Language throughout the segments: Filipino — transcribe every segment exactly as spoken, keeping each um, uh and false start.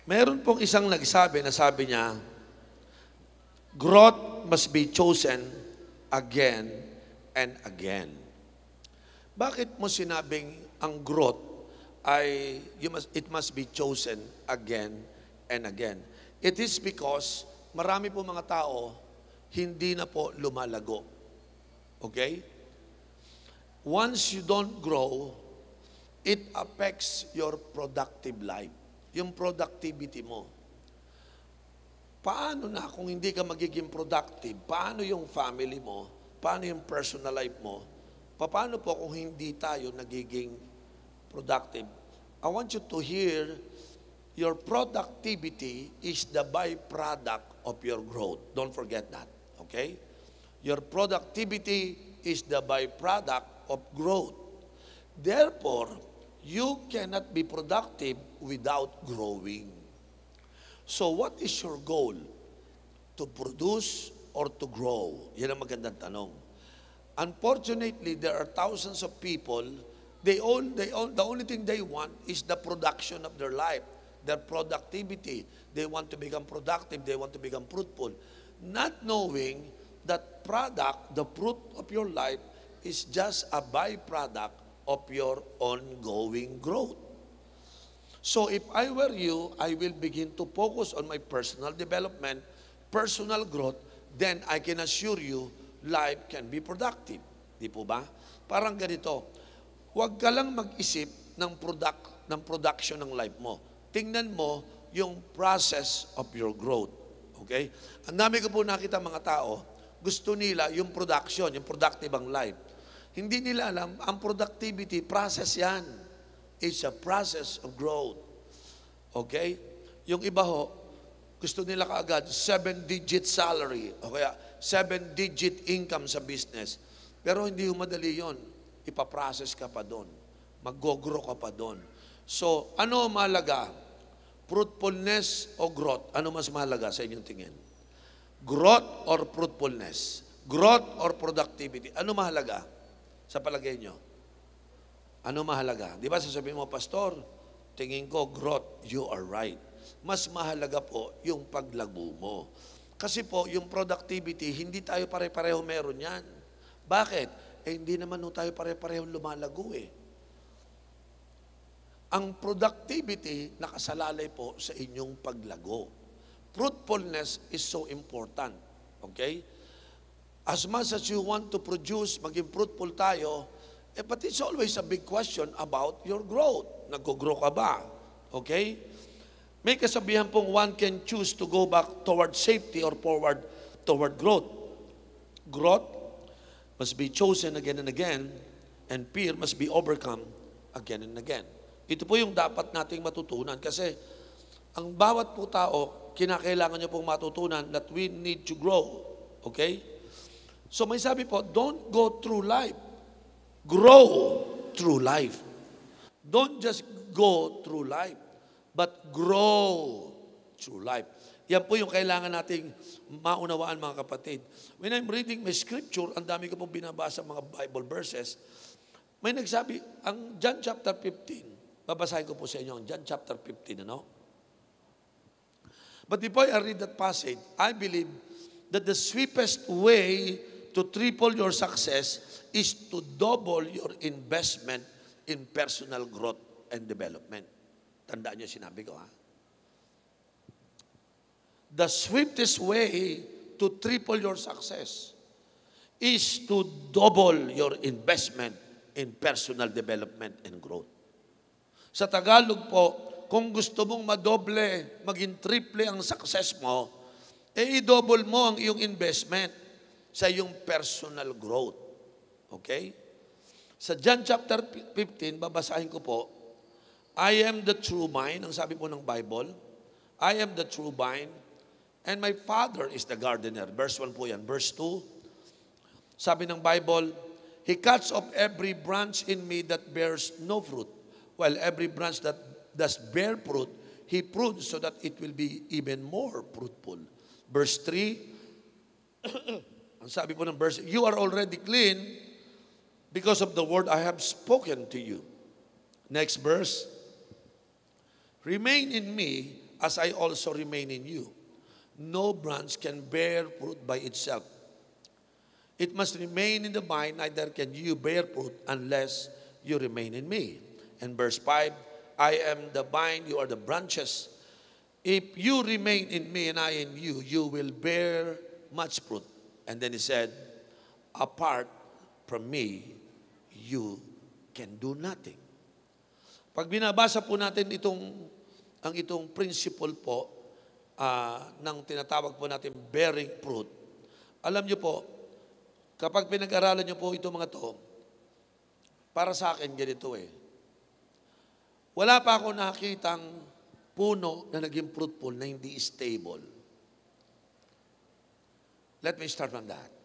Meron pong isang nagsabi na sabi niya, growth must be chosen again and again. Bakit mo sinabing ang growth ay you must, it must be chosen again and again? It is because marami po mga tao hindi na po lumalago. Okay? Once you don't grow, it affects your productive life. Yung productivity mo. Paano na kung hindi ka magiging productive? Paano yung family mo? Paano yung personal life mo? Paano po kung hindi tayo nagiging productive? I want you to hear, your productivity is the byproduct of your growth. Don't forget that. Okay? Your productivity is the byproduct of growth. Therefore, you cannot be productive without growing. So what is your goal? To produce or to grow? Yan ang magandang tanong. Unfortunately, there are thousands of people, they all, they all, the only thing they want is the production of their life, their productivity. They want to become productive, they want to become fruitful. Not knowing that product, the fruit of your life, is just a byproduct of your ongoing growth. So if I were you, I will begin to focus on my personal development, personal growth, then I can assure you, life can be productive. Di po ba? Parang ganito, huwag ka lang mag-isip ng, product, ng production ng life mo. Tingnan mo yung process of your growth. Okay? Ang dami ko po nakita mga tao, gusto nila yung production, yung productive ang life. Hindi nila alam, ang productivity, process yan. It's a process of growth. Okay? Yung iba ho, gusto nila kaagad, seven-digit salary, o kaya seven-digit income sa business. Pero hindi ho madali yun. Ipaprocess ka pa doon. Mag-grow ka pa doon. So, ano mahalaga? Fruitfulness o growth? Ano mas mahalaga sa inyong tingin? Growth or fruitfulness? Growth or productivity? Ano mahalaga sa palagay nyo? Ano mahalaga? Di ba sasabihin mo, Pastor, tingin ko growth, you are right. Mas mahalaga po yung paglago mo. Kasi po, yung productivity, hindi tayo pare-pareho meron yan. Bakit? Eh, hindi naman tayo pare-pareho lumalago eh. Ang productivity, nakasalalay po sa inyong paglago. Fruitfulness is so important. Okay? As much as you want to produce, maging fruitful tayo, eh, but it's always a big question about your growth. Nag-grow ka ba? Okay? May kasabihan pong one can choose to go back toward safety or forward toward growth. Growth must be chosen again and again, and fear must be overcome again and again. Ito po yung dapat nating matutunan kasi ang bawat po tao, kinakailangan niyo pong matutunan that we need to grow. Okay? So may sabi po, don't go through life. Grow through life. Don't just go through life, but grow through life. Yan po yung kailangan nating maunawaan mga kapatid. When I'm reading my scripture, ang dami ko pong binabasa mga Bible verses, may nagsabi, ang John chapter fifteen, babasahin ko po sa inyo ang John chapter fifteen, ano? But before I read that passage, I believe that the swiftest way to triple your success is to double your investment in personal growth and development. Tandaan niyo sinabi ko, ha? The swiftest way to triple your success is to double your investment in personal development and growth. Sa Tagalog po, kung gusto mong madoble, maging triple ang success mo, eh i-double mo ang iyong investment sa iyong personal growth. Okay? Sa John chapter fifteen, babasahin ko po, I am the true vine, ang sabi po ng Bible, I am the true vine, and my Father is the gardener. Verse one po yan. Verse two, sabi ng Bible, He cuts off every branch in me that bears no fruit, while every branch that does bear fruit, He prunes so that it will be even more fruitful. Verse three, ang sabi po ng verse, you are already clean because of the word I have spoken to you. Next verse, remain in me as I also remain in you. No branch can bear fruit by itself. It must remain in the vine, neither can you bear fruit unless you remain in me. And verse five, I am the vine, you are the branches. If you remain in me and I in you, you will bear much fruit. And then he said, apart from me, you can do nothing. Pag binabasa po natin itong, ang itong principle po, uh, ng tinatawag po natin bearing fruit, alam niyo po, kapag pinag-aralan niyo po itong mga to, para sa akin ganito eh, wala pa ako nakitang puno na naging fruitful na hindi stable. Let me start from that.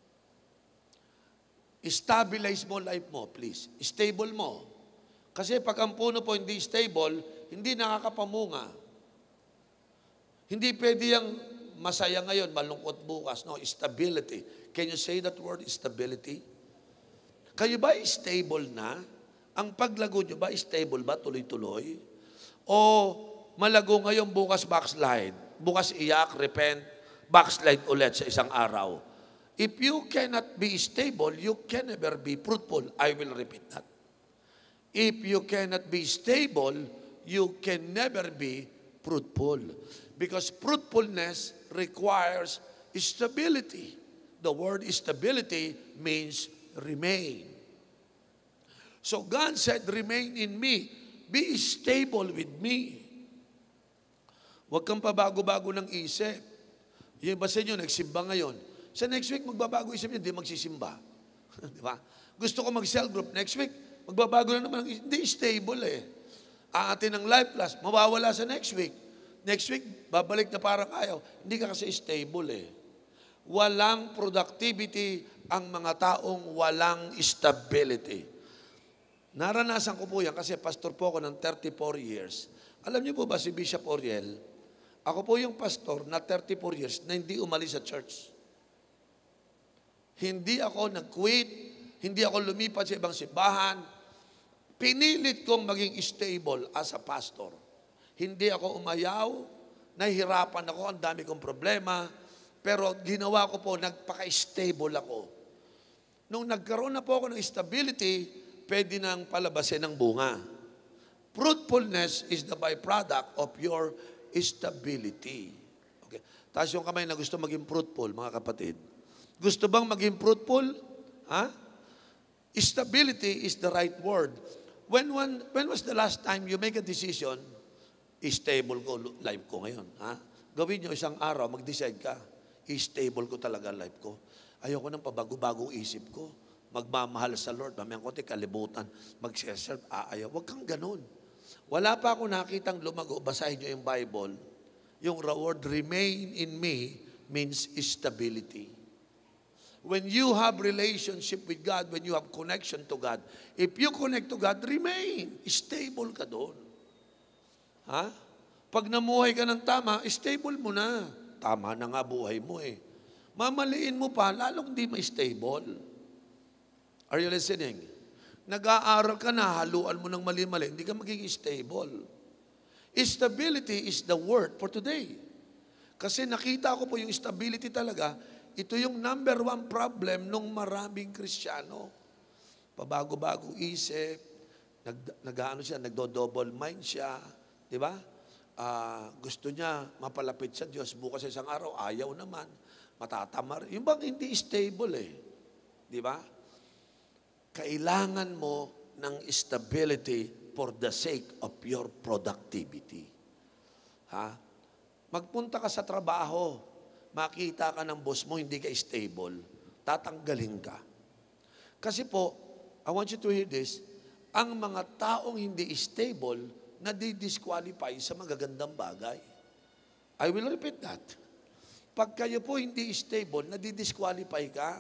Stabilize mo life mo, please. Stable mo. Kasi pag ang puno po hindi stable, hindi nakakapamunga. Hindi pwede yung masaya ngayon, malungkot bukas. No, stability. Can you say that word, stability? Kayo ba stable na? Ang paglago nyo ba, stable ba, tuloy-tuloy? O malago ngayon, bukas backslide? Bukas iyak, repent, backslide ulit sa isang araw? If you cannot be stable, you can never be fruitful. I will repeat that. If you cannot be stable, you can never be fruitful. Because fruitfulness requires stability. The word stability means remain. So God said, remain in me. Be stable with me. Huwag kang pabago-bago ng isip. Yung iba sa inyo, nagsimba ngayon. Sa next week, magbabago isip niya, hindi magsisimba. Di ba? Gusto ko mag-cell group. Next week, magbabago na naman. Hindi stable eh. Aatin ng life class, mawawala sa next week. Next week, babalik na parang ayaw. Hindi ka kasi stable eh. Walang productivity ang mga taong walang stability. Naranasan ko po yan kasi pastor po ako ng thirty-four years. Alam niyo po ba si Bishop Oriel? Ako po yung pastor na thirty-four years na hindi umalis sa church. Hindi ako nag-quit, hindi ako lumipat sa ibang simbahan. Pinilit kong maging stable as a pastor. Hindi ako umayaw, nahihirapan ako, ang dami kong problema, pero ginawa ko po, nagpaka-stable ako. Nung nagkaroon na po ako ng stability, pwede nang palabasin ng bunga. Fruitfulness is the byproduct of your stability. Okay. Taas yung kamay na gusto maging fruitful, mga kapatid. Gusto bang maging fruitful? Ha? Stability is the right word. When, when, when was the last time you make a decision, stable ko life ko ngayon? Ha? Gawin nyo isang araw, mag-decide ka, stable ko talaga life ko. Ayoko nang pabago-bagong isip ko. Magmamahal sa Lord, mamayang konti, kalibutan, mag-serve, aayaw. Huwag kang ganun. Wala pa ako nakitang lumago, basahin nyo yung Bible. Yung word, remain in me, means stability. When you have relationship with God, when you have connection to God, if you connect to God, remain. Stable ka doon. Ha? Pag namuhay ka ng tama, stable mo na. Tama na nga buhay mo eh. Mamaliin mo pa, lalong di ma-stable. Are you listening? Nag-aaral ka na, haluan mo ng mali-mali, hindi ka magiging stable. Stability is the word for today. Kasi nakita ko po yung stability talaga. Ito yung number one problem ng maraming Kristiyano. Pabago-bago isip, nag, nag-ano siya, nagdo-double mind siya, di ba? Uh, gusto niya mapalapit sa Diyos, bukas sa isang araw, ayaw naman, matatamar. Yung bang hindi stable eh, di ba? Kailangan mo ng stability for the sake of your productivity. Ha? Magpunta ka sa trabaho, makita ka ng boss mo, hindi ka stable, tatanggalin ka. Kasi po, I want you to hear this, ang mga taong hindi stable, nadi-disqualify sa magagandang bagay. I will repeat that. Pag kayo po hindi stable, nadi-disqualify ka.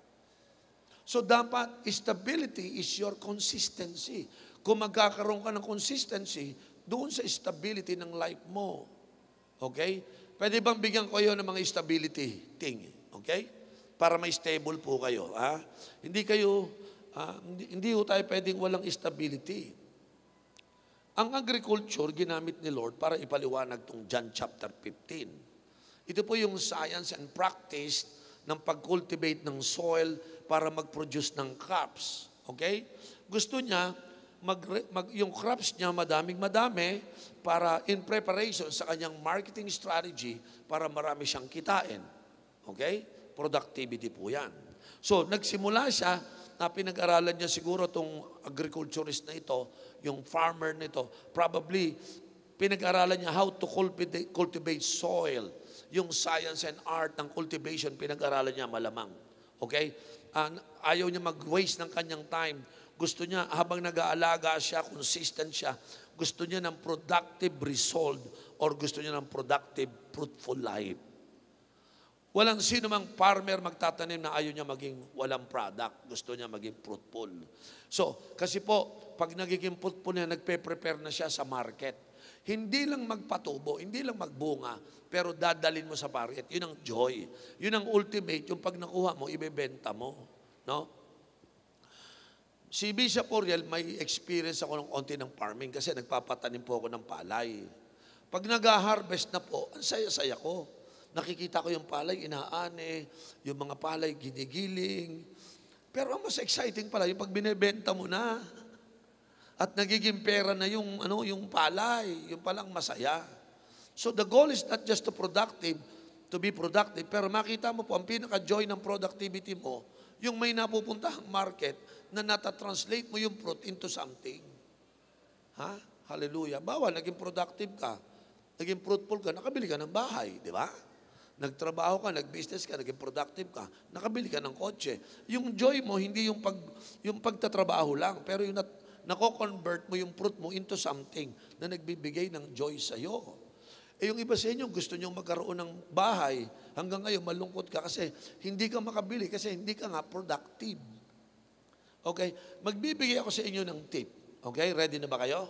So dapat, stability is your consistency. Kung magkakaroon ka ng consistency, doon sa stability ng life mo. Okay? Pwede bang bigyan ko yun ng mga stability thing? Okay? Para may stable po kayo. Ha? Hindi kayo, uh, hindi, hindi ho tayo pwedeng walang stability. Ang agriculture, ginamit ni Lord para ipaliwanag tong John chapter fifteen. Ito po yung science and practice ng pag-cultivate ng soil para mag-produce ng crops. Okay? Gusto niya, mag, mag, yung crops niya madaming madami para in preparation sa kanyang marketing strategy para marami siyang kitain. Okay? Productivity po yan. So, nagsimula siya na pinag-aralan niya siguro itong agriculturist na ito, yung farmer nito, probably pinag-aralan niya how to cultivate, cultivate soil. Yung science and art ng cultivation, pinag-aralan niya malamang. Okay? Uh, ayaw niya mag-waste ng kanyang time. Gusto niya, habang nag-aalaga siya, consistent siya, gusto niya ng productive result or gusto niya ng productive, fruitful life. Walang sino mang farmer magtatanim na ayaw niya maging walang product. Gusto niya maging fruitful. So, kasi po, pag nagiging fruitful niya, nagpe-prepare na siya sa market. Hindi lang magpatubo, hindi lang magbunga, pero dadalin mo sa market. Yun ang joy. Yun ang ultimate. Yung pag nakuha mo, ibebenta mo. No? Si Bishop Oriel, may experience ako ng konti ng farming kasi nagpapatanim po ako ng palay. Pag nag-harvest na po, ang saya-saya ko. Nakikita ko yung palay, inaane, yung mga palay, ginigiling. Pero ang mas exciting pala, yung pag binibenta mo na, at nagiging pera na yung, ano, yung palay, yung palang masaya. So the goal is not just to productive, to be productive, pero makita mo po, ang pinaka-joy ng productivity mo, yung may napupuntahang market na natatranslate mo yung fruit into something. Ha? Hallelujah. Bawal, naging productive ka, naging fruitful ka, nakabili ka ng bahay, di ba? Nagtrabaho ka, nag-business ka, naging productive ka, nakabili ka ng kotse. Yung joy mo, hindi yung, pag, yung pagtatrabaho lang, pero yung nat, nako-convert mo yung fruit mo into something na nagbibigay ng joy sa'yo. Eh yung iba sa inyo, gusto nyo magkaroon ng bahay, hanggang ngayon malungkot ka kasi hindi ka makabili, kasi hindi ka nga productive. Okay? Magbibigay ako sa inyo ng tip. Okay? Ready na ba kayo?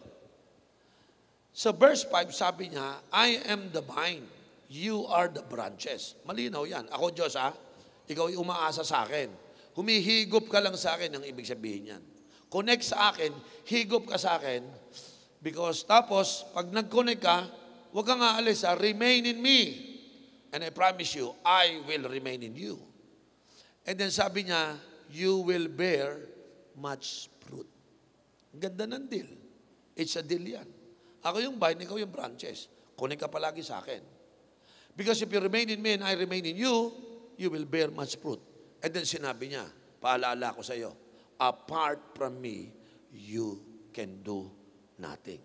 Sa verse five, sabi niya, I am the vine. You are the branches. Malinaw yan. Ako Diyos ha, ikaw ay umaasa sa akin. Humihigop ka lang sa akin, ang ibig sabihin yan. Connect sa akin, higop ka sa akin, because tapos, pag nag-connect ka, huwag kang aalis ha, remain in me. And I promise you, I will remain in you. And then sabi niya, you will bear much fruit. Ganda ng deal. It's a deal yan. Ako yung vine, ikaw yung branches. Connect ka palagi sa akin. Because if you remain in me and I remain in you, you will bear much fruit. And then sinabi niya, paalala ko sa iyo, apart from me, you can do nothing.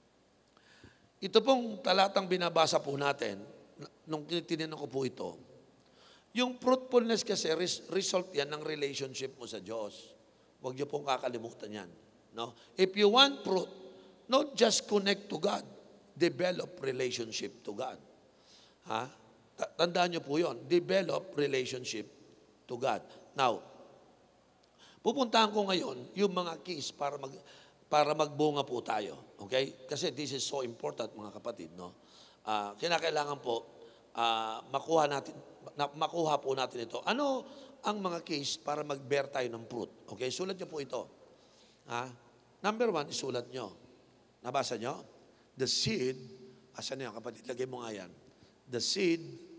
Ito pong talatang binabasa po natin, nung tinitin ko po ito, yung fruitfulness kasi, result yan ng relationship mo sa Diyos. Huwag niyo pong kakalimutan yan. No? If you want fruit, not just connect to God, develop relationship to God. Ha? Tandaan niyo po yun. Develop relationship to God. Now, pupuntahan ko ngayon yung mga keys para mag para magbunga po tayo. Okay? Kasi this is so important, mga kapatid, no? Uh, kinakailangan po uh, makuha natin na, makuha po natin ito. Ano ang mga keys para mag-bear tayo ng fruit? Okay? Sulat niyo po ito. Ha? Number one, isulat niyo. Nabasa niyo? The seed, asan niyo, kapatid? Lagay mo nga yan. The seed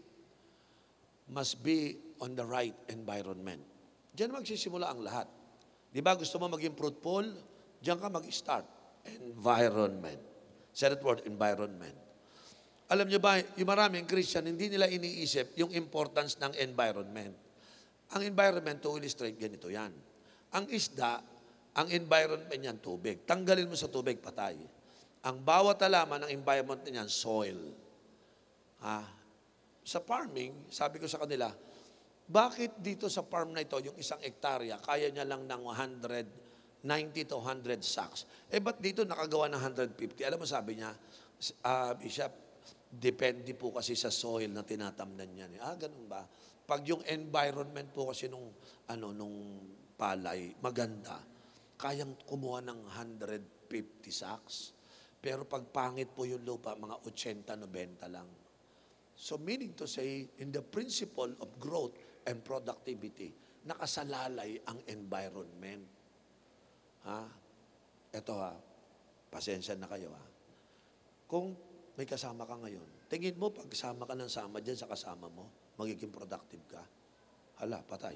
must be on the right environment. Diyan magsisimula ang lahat. Di ba gusto mo maging fruitful? Diyan ka mag-start. Environment. Say that word, environment. Alam niyo ba, yung maraming Christian, hindi nila iniisip yung importance ng environment. Ang environment, to illustrate, ganito yan. Ang isda, ang environment niyan, tubig. Tanggalin mo sa tubig, patay. Ang bawat halaman ng environment niyan, soil. Ah, sa farming, sabi ko sa kanila, bakit dito sa farm na ito, yung isang hektarya, kaya niya lang ng one hundred ninety to one hundred sacks? Eh, ba't dito nakagawa ng one hundred fifty? Alam mo, sabi niya, uh, Bishop, depende po kasi sa soil na tinatamnan niya. Ah, ganun ba? Pag yung environment po kasi nung, ano, nung palay, maganda, kayang kumuha ng one hundred fifty sacks. Pero pag pangit po yung lupa, mga eighty ninety lang. So meaning to say, in the principle of growth and productivity, nakasalalay ang environment. Ha? Ito ha. pasensya na kayo ha. Kung may kasama ka ngayon, tingin mo pag kasama ka ng sama dyan sa kasama mo, magiging productive ka. Hala, patay.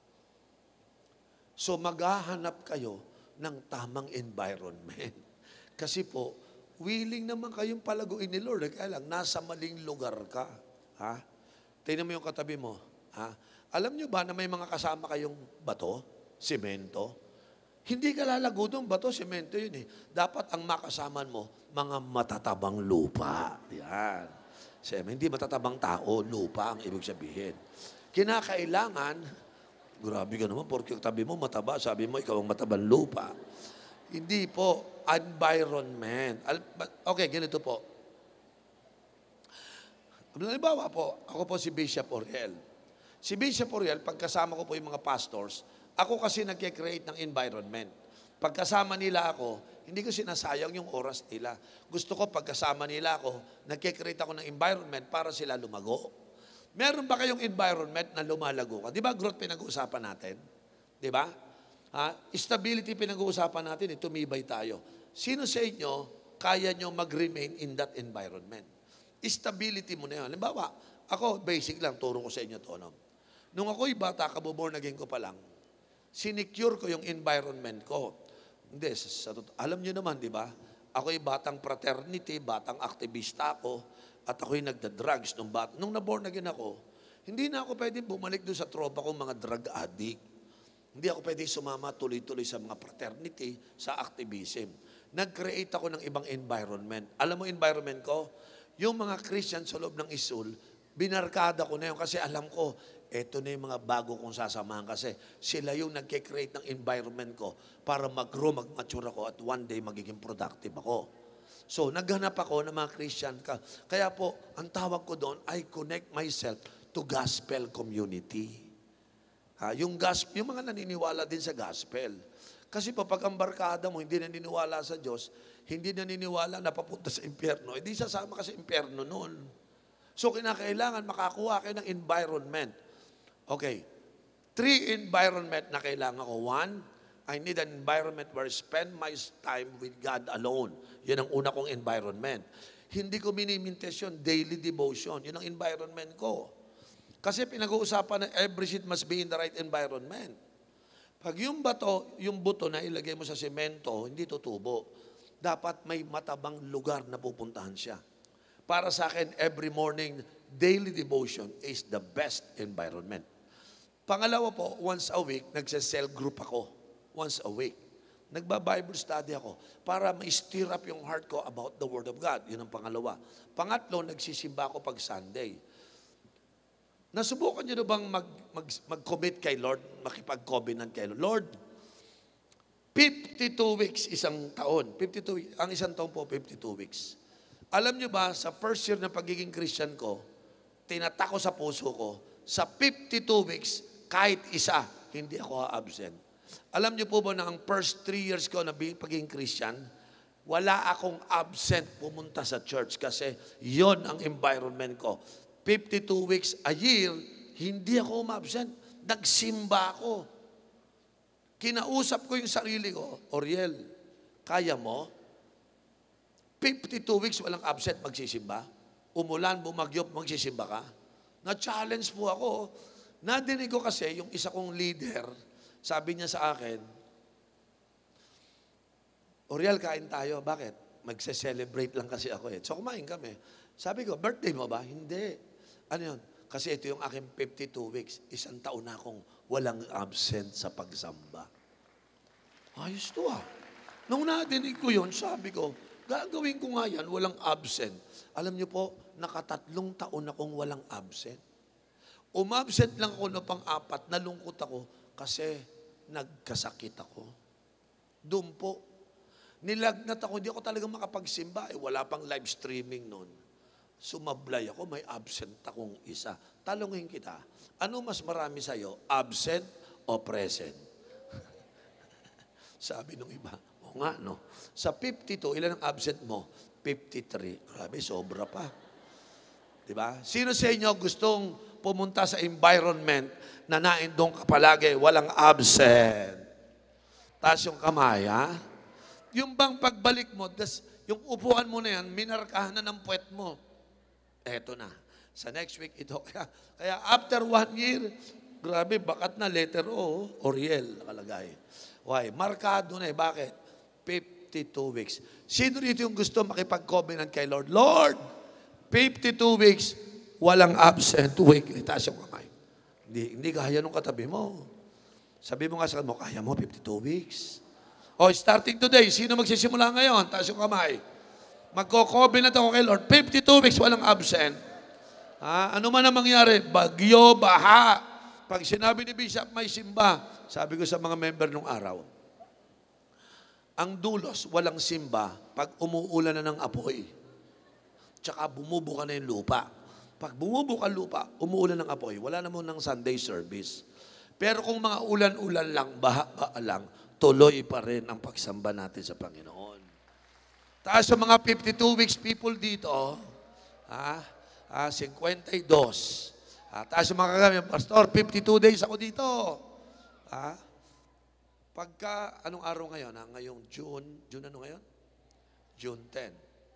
So maghahanap kayo ng tamang environment. Kasi po, willing naman kayong palaguin ni Lord. Kaya lang, nasa maling lugar ka. Ha? Tingnan mo yung katabi mo. Ha? Alam nyo ba na may mga kasama kayong bato, simento? Hindi ka lalago doon, bato, simento yun eh. Dapat ang makasaman mo, mga matatabang lupa. Yan. Siyempre, hindi matatabang tao, lupa ang ibig sabihin. Kinakailangan, grabe ka naman, porque tabi mo mataba, sabi mo ikaw ang matabang lupa. Hindi po, environment. Okay, ganito po. Halimbawa po, ako po si Bishop Oriel. Si Bishop Oriel, pagkasama ko po yung mga pastors, ako kasi nag-create ng environment. Pagkasama nila ako, hindi ko sinasayang yung oras nila. Gusto ko pagkasama nila ako, nag-create ako ng environment para sila lumago. Meron ba kayong environment na lumalago ka? Di ba growth pinag-uusapan natin? Di ba? Ha? Stability pinag-uusapan natin, eh, tumibay tayo. Sino sa inyo kaya nyo mag-remain in that environment? Stability mo na yun. Halimbawa, ako, basic lang, turo ko sa inyo to. No? Nung ako'y bata, kabuborn naging ko pa lang, sinecure ko yung environment ko. Hindi, sa, sa, alam nyo naman, di ba? Ako'y batang fraternity, batang aktivista ako, at ako'y nagda-drugs nung bat. Nung naborn again ako, hindi na ako pwedeng bumalik doon sa tropa kong mga drug addict. Hindi ako pwedeng sumama tuloy-tuloy sa mga fraternity, sa activism. Nag-create ako ng ibang environment. Alam mo environment ko? Yung mga Christian sa loob ng Isul, binarkada ko na yun kasi alam ko, eto na yung mga bago kong sasamahan kasi sila yung nag-create ng environment ko para mag-grow, mag-mature ako at one day magiging productive ako. So, naghanap ako ng mga Christian. Kaya po, ang tawag ko doon, I connect myself to gospel community. Ha, yung, gospel, yung mga naniniwala din sa gospel. Kasi po, pag ang barkada mo hindi naniniwala sa Diyos, hindi naniniwala na papunta sa impyerno, hindi sasama ka sa impyerno noon. So, kinakailangan makakuha kayo ng environment. Okay. Three environment na kailangan ko. One, I need an environment where I spend my time with God alone. Yun ang una kong environment. Hindi ko minimintes yun, daily devotion. Yun ang environment ko. Kasi pinag-uusapan na every seed must be in the right environment. Pag yung bato, yung buto na ilagay mo sa semento, hindi tutubo. Dapat may matabang lugar na pupuntahan siya. Para sa akin, every morning, daily devotion is the best environment. Pangalawa po, once a week, nagsa-cell group ako. Once a week. Nagba-Bible study ako para ma-stir up yung heart ko about the Word of God. Yun ang pangalawa. Pangatlo, nagsisimba ako pag Sunday. Nasubukan nyo na bang mag, mag, mag-commit kay Lord, makipag-covenant kay Lord? Lord, fifty-two weeks isang taon. fifty-two, ang isang taon po, fifty-two weeks. Alam nyo ba, sa first year ng pagiging Christian ko, tinatako sa puso ko, sa fifty-two weeks, kahit isa, hindi ako absent. Alam niyo po ba na ang first three years ko na pagiging Christian, wala akong absent pumunta sa church kasi yon ang environment ko. fifty-two weeks a year, hindi ako umabsent. Nagsimba ako. Kinausap ko yung sarili ko, Oriel, kaya mo? fifty-two weeks walang absent magsisimba? Umulan, bumagyo, magsisimba ka? Na-challenge po ako. Nadinig ko kasi yung isa kong leader, sabi niya sa akin, Oriel, kain tayo. Bakit? Magse-celebrate lang kasi ako eh. So kumain kami. Sabi ko, birthday mo ba? Hindi. Ano yun? Kasi ito yung aking fifty-two weeks. Isang taon na akong walang absent sa pagsamba. Ayos to ah. Nung nadinig ko yun, sabi ko, gagawin ko nga yan, walang absent. Alam niyo po, nakatatlong taon akong walang absent. Umabsent lang ako na pang-apat, nalungkot ako kasi nagkasakit ako. Doon po. Nilagnat ako, hindi ako talaga makapagsimba. Eh, wala pang live streaming noon. Sumablay ako, may absent akong isa. Talungin kita, ano mas marami sa'yo, absent o present? Sabi nung iba, o nga no. Sa fifty-two, ilan ang absent mo? fifty-three. Grabe, sobra pa. Diba? Sino sa inyo gustong pumunta sa environment na naindong ka palagi, walang absent? Taas yung kamay, ha? Yung bang pagbalik mo, das, yung upuan mo na yan, minarkahan na ng puwet mo. Eto na. Sa next week, ito. Kaya, kaya after one year, grabe, bakat na letter O, Oriel, nakalagay. Why? Markado na eh. Bakit? fifty-two weeks. Sino dito yung gusto makipag-covenant kay Lord? Lord, fifty-two weeks, walang absent week. Itaas yung kamay. Hindi, hindi kaya nung katabi mo. Sabi mo nga sa mo, kaya mo fifty-two weeks. O, starting today, sino magsisimula ngayon? Taas yung kamay. Magko-covenant ako kay Lord. fifty-two weeks, walang absent. Ha? Ano man ang mangyari? Bagyo, baha. Pag sinabi ni Bishop, may simba. Sabi ko sa mga member nung araw, ang dulos, walang simba pag umuulan na ng apoy. Tsaka bumubuka na yung lupa. Pag bumubuka lupa, umuulan ng apoy, wala naman ng Sunday service. Pero kung mga ulan-ulan lang, baha-baha lang, tuloy pa rin ang pagsamba natin sa Panginoon. Taas sa mga fifty-two weeks people dito, ha? Ah, fifty-two. Ah, taas sa mga kagami, Pastor, fifty-two days ako dito. Ha? Pagka, anong araw ngayon? Ha? Ngayong June, June ano ngayon? June ten.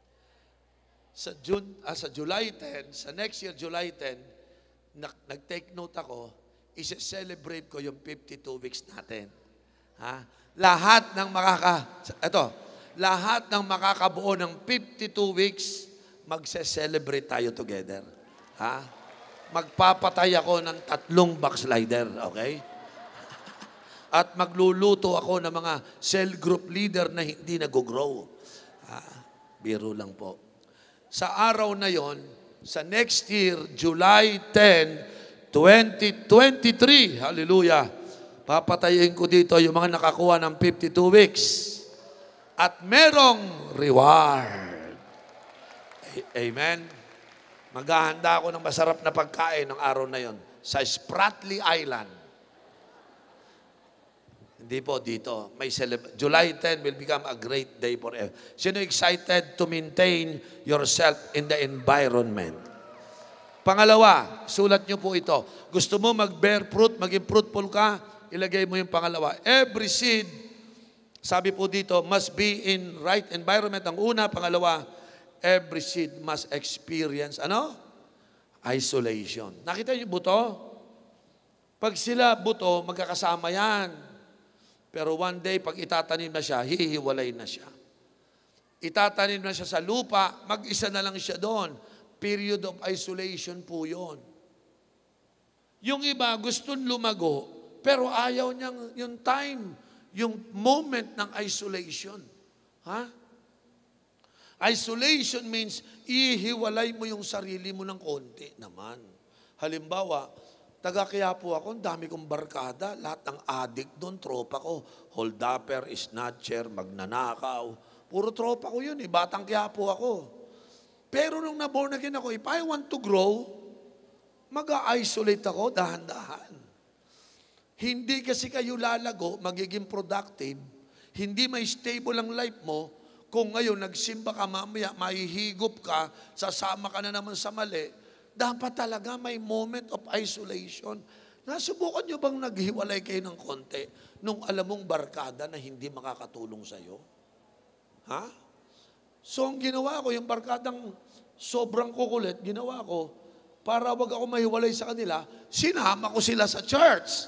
Sa June, ah, sa July ten, sa next year, July ten, nag-take note ako, isi-celebrate ko yung fifty-two weeks natin. Ha? Lahat ng makaka, ito, lahat ng makakabuo ng fifty-two weeks, magse-celebrate tayo together. Ha? Magpapatay ako ng tatlong backslider, okay? At magluluto ako ng mga cell group leader na hindi nag-grow. Ha? Biro lang po. Sa araw na yon, sa next year, July tenth, twenty twenty-three, hallelujah, papatayin ko dito yung mga nakakuha ng fifty-two weeks. At merong reward. Amen? Maghahanda ako ng masarap na pagkain ng araw na yon sa Spratly Island. Hindi po dito. May celeb- July tenth will become a great day for everyone. Sino excited to maintain yourself in the environment? Pangalawa, sulat nyo po ito. Gusto mo mag-bear fruit, maging fruitful ka, ilagay mo yung pangalawa. Every seed, sabi po dito, must be in right environment. Ang una, pangalawa, every seed must experience, ano? Isolation. Nakita niyo buto? Pag sila buto, magkakasama yan. Pero one day, pag itatanim na siya, hihiwalay na siya. Itatanim na siya sa lupa, mag-isa na lang siya doon. Period of isolation po yun. Yung iba, gusto lumago, pero ayaw niyang yung time, yung moment ng isolation. Ha? Isolation means, ihiwalay mo yung sarili mo ng konti naman. Halimbawa, taga Quiapo ako, ang dami kong barkada, lahat ng addict doon, tropa ko. Hold-upper, snatcher, magnanakaw. Puro tropa ko yun eh, batang Quiapo ako. Pero nung na-born again ako, if I want to grow, mag-a-isolate ako dahan-dahan. Hindi kasi kayo lalago, magiging productive, hindi may stable ang life mo, kung ngayon nagsimba ka mamaya, mahihigop ka, sasama ka na naman sa mali, dapat talaga may moment of isolation. Nasubukan nyo bang naghiwalay kayo ng konti nung alam mong barkada na hindi makakatulong sa'yo? Ha? So, ang ginawa ko, yung barkadang sobrang kukulit, ginawa ko, para wag ako mahiwalay sa kanila, sinama ko sila sa church.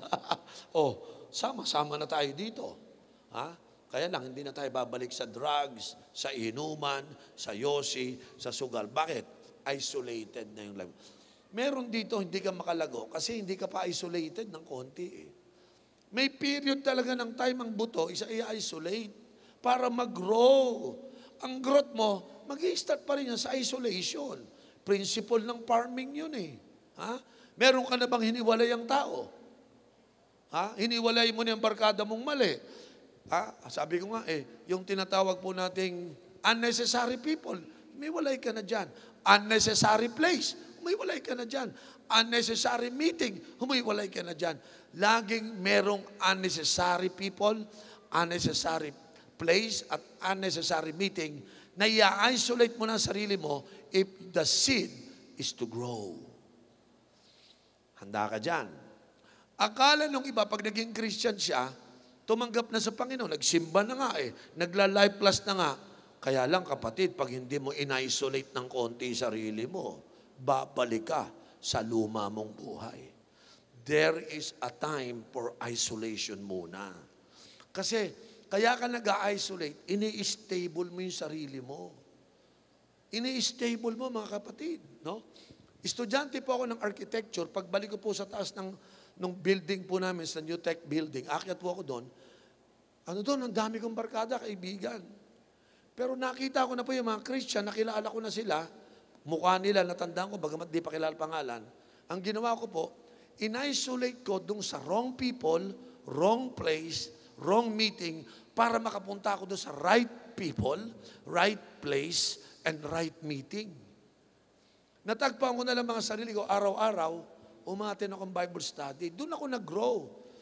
Oh, sama-sama na tayo dito. Ha? Kaya lang, hindi na tayo babalik sa drugs, sa inuman, sa yosi, sa sugal. Bakit? Isolated na yung life. Meron dito, hindi ka makalago kasi hindi ka pa isolated ng konti eh. May period talaga ng time ang buto, isa i-isolate para mag-grow. Ang growth mo, mag-i-start pa rin yan sa isolation. Principle ng farming yun eh. Ha? Meron ka na bang hiniwalay ang tao? Ha? Hiniwalay mo na yung barkada mong mali. Ha? Sabi ko nga eh, yung tinatawag po nating unnecessary people, may walay ka na dyan. Unnecessary place, humiwalay ka na dyan. Unnecessary meeting, humiwalay ka na dyan. Laging merong unnecessary people, unnecessary place, at unnecessary meeting na i-isolate mo na ang sarili mo if the seed is to grow. Handa ka dyan. Akala nung iba, pag naging Christian siya, Tumanggap na sa Panginoon, nagsimba na nga eh, nagla-life plus na nga. Kaya lang kapatid, pag hindi mo in-isolate ng konti sarili mo, babalik ka sa luma mong buhay. There is a time for isolation muna. Kasi, kaya ka nag-isolate, ini-stable mo yung sarili mo. Ini-stable mo mga kapatid, no? Estudyante po ako ng architecture, pagbalik ko po sa taas ng, ng building po namin, sa New Tech Building, akyat po ako doon, ano doon, ang dami kong barkada, kaibigan. Pero nakita ko na po yung mga Christian, nakilala ko na sila, mukha nila, natandaan ko, bagamat di pa kilala pangalan. Ang ginawa ko po, in-isolate ko doon sa wrong people, wrong place, wrong meeting, para makapunta ako doon sa right people, right place, and right meeting. Natagpuan ko na lang mga sarili ko, araw-araw, umatin akong Bible study. Doon ako nag-grow.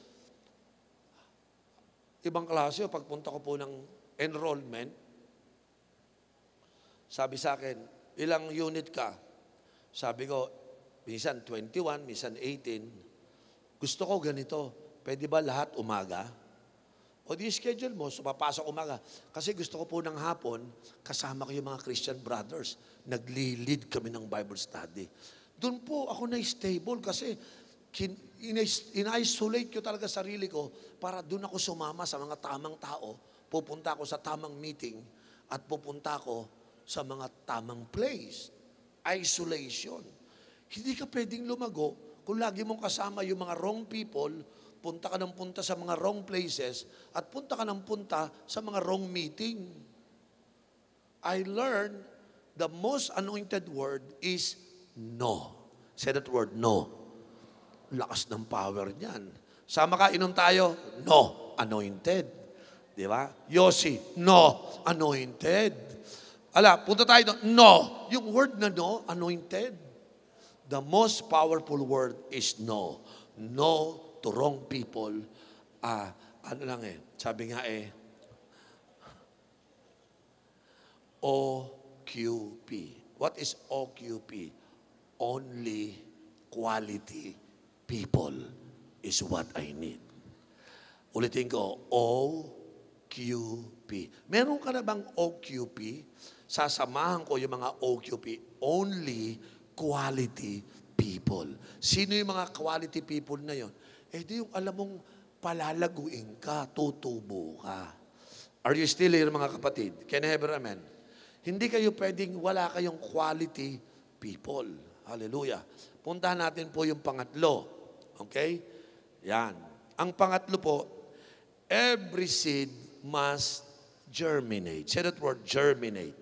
Ibang klase, pagpunta ko po ng enrollment, sabi sa akin, ilang unit ka? Sabi ko, minsan twenty-one, minsan eighteen. Gusto ko ganito, pwede ba lahat umaga? O di schedule mo, so papasok umaga. Kasi gusto ko po ng hapon, kasama ko yung mga Christian brothers. Nagli-lead kami ng Bible study. Doon po ako na-stable kasi in-isolate ko talaga sarili ko para doon ako sumama sa mga tamang tao. Pupunta ako sa tamang meeting at pupunta ako sa mga tamang place. Isolation. Hindi ka pwedeng lumago kung lagi mong kasama yung mga wrong people, punta ka ng punta sa mga wrong places, at punta ka ng punta sa mga wrong meeting. I learned the most anointed word is no. Say that word, no. Lakas ng power niyan. Sama ka, inom tayo, no, anointed. Di ba? Yossi, no, anointed. Ala, punta tayo doon, no. Yung word na no, anointed. The most powerful word is no. No to wrong people. Ah, ano lang eh, sabi nga eh, O Q P. What is O Q P? Only quality people is what I need. Ulitin ko, O Q P. Meron ka na bang O Q P? Sasamahan ko yung mga O Q P. Only quality people. Sino yung mga quality people na yon? Eh di yung alam mong palalaguin ka, tutubo ka. Are you still here mga kapatid? Can I have an amen? Hindi kayo pwedeng wala kayong quality people. Hallelujah. Puntahan natin po yung pangatlo. Okay? Yan. Ang pangatlo po, every seed must germinate. Say that word, germinate.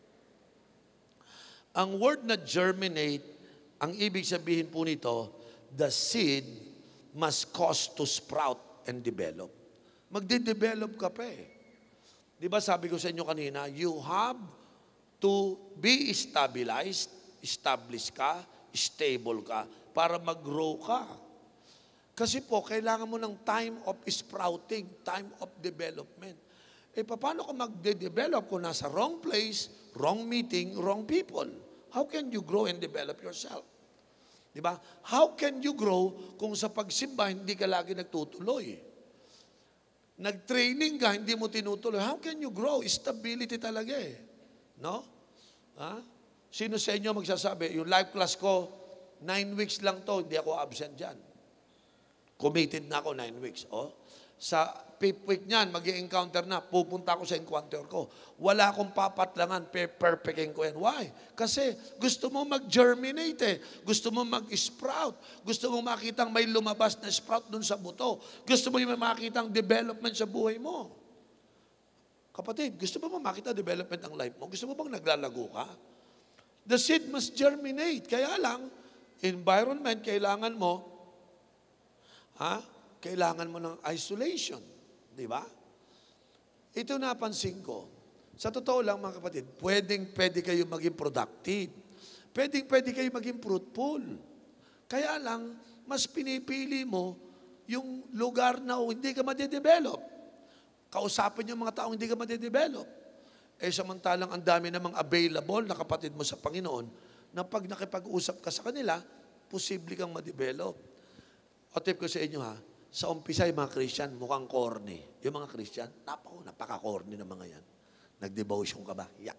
Ang word na germinate, ang ibig sabihin po nito, the seed must cause to sprout and develop. Magde-develop ka pa eh. Di ba sabi ko sa inyo kanina, you have to be stabilized, establish ka, stable ka, para mag-grow ka. Kasi po, kailangan mo ng time of sprouting, time of development. Eh, paano ka magde-develop kung nasa wrong place, wrong meeting, wrong people? How can you grow and develop yourself? Di ba? How can you grow kung sa pagsimba hindi ka lagi nagtutuloy? Nag-training ka, hindi mo tinutuloy. How can you grow? Stability talaga eh. No? Ha? Sino sa inyo magsasabi, yung life class ko, nine weeks lang to, hindi ako absent dyan. Committed na ako nine weeks. Oh. Sa fifth week niyan, mag-i-encounter na, pupunta ako sa encounter ko. Wala akong papatlangan, perfecting ko yan. Why? Kasi gusto mo mag-germinate eh. Gusto mo mag-sprout. Gusto mo makitang may lumabas na sprout dun sa buto. Gusto mo yung makitang development sa buhay mo. Kapatid, gusto mo ba makita development ng life mo? Gusto mo bang naglalago ka? The seed must germinate. Kaya lang, environment, kailangan mo, ha? Kailangan mo ng isolation. Di ba? Ito napansin ko. Sa totoo lang mga kapatid, pwedeng pwede kayo maging productive. Pwedeng pwede kayo maging fruitful. Kaya lang, mas pinipili mo yung lugar na hindi ka madedevelop. Kausapin yung mga taong hindi ka madedevelop. Eh samantalang ang dami namang available na kapatid mo sa Panginoon na pag nakipag-usap ka sa kanila, posible kang madevelop. O tip ko sa inyo ha, Sa umpisa, yung mga Christian, mukhang corny. Yung mga Christian, napako, napaka-corny ng mga yan. Nag-devotion ka ba? Yak.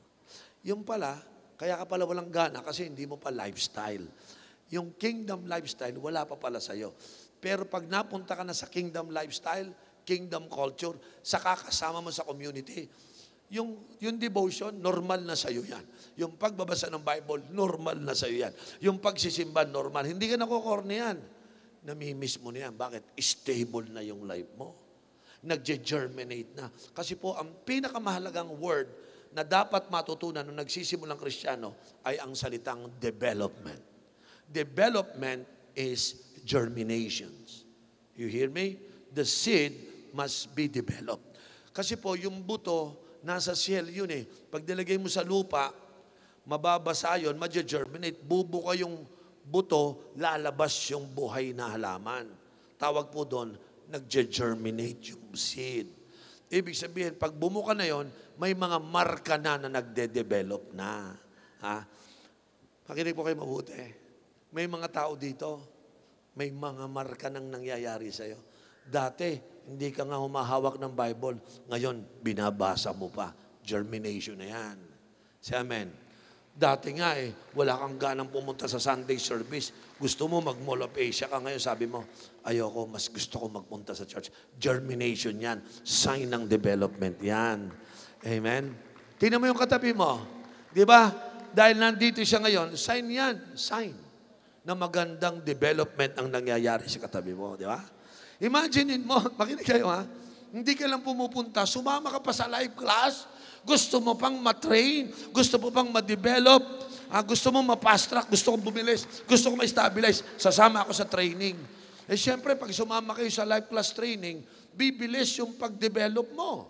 Yung pala, kaya ka pala walang gana kasi hindi mo pa lifestyle. Yung kingdom lifestyle, wala pa pala sa'yo. Pero pag napunta ka na sa kingdom lifestyle, kingdom culture, saka kasama mo sa community, yung, yung devotion, normal na sa'yo yan. Yung pagbabasa ng Bible, normal na sa'yo yan. Yung pagsisimba, normal. Hindi ka nakukorny yan. Namimiss mo na yan. Bakit? Stable na yung life mo. Nagge-germinate na. Kasi po, ang pinakamahalagang word na dapat matutunan nung nagsisimulang Kristiyano ay ang salitang development. Development is germinations. You hear me? The seed must be developed. Kasi po, yung buto, nasa shell yun eh. Pag nilagay mo sa lupa, mababasa yun, madje-germinate. Bubuka yung buto, lalabas yung buhay na halaman. Tawag po doon, nagje-germinate yung seed. Ibig sabihin, pag bumuka na yon, may mga marka na na nagde-develop na. Ha? Pakinig po kayo mabuti. May mga tao dito, may mga marka nang nangyayari sa'yo. Dati, hindi ka nga humahawak ng Bible. Ngayon, binabasa mo pa. Germination na yan. Say amen. Dati nga eh, wala kang ganang pumunta sa Sunday service. Gusto mo mag-Mall of Asia ka ngayon. Sabi mo, ayoko, mas gusto ko magpunta sa church. Germination yan. Sign ng development yan. Amen? Tingnan mo yung katabi mo. Di ba? Dahil nandito siya ngayon, sign yan. Sign na magandang development ang nangyayari sa katabi mo. Di ba? Imagine mo, makinig kayo ha, hindi ka lang pumupunta, sumama ka pa sa live class, gusto mo pang matrain, gusto mo pang ma-develop, ah, gusto mo ma-fast track, gusto kong bumilis, gusto kong ma-stabilize, sasama ako sa training. Eh siyempre, pag sumama kayo sa live class training, bibilis yung pag-develop mo.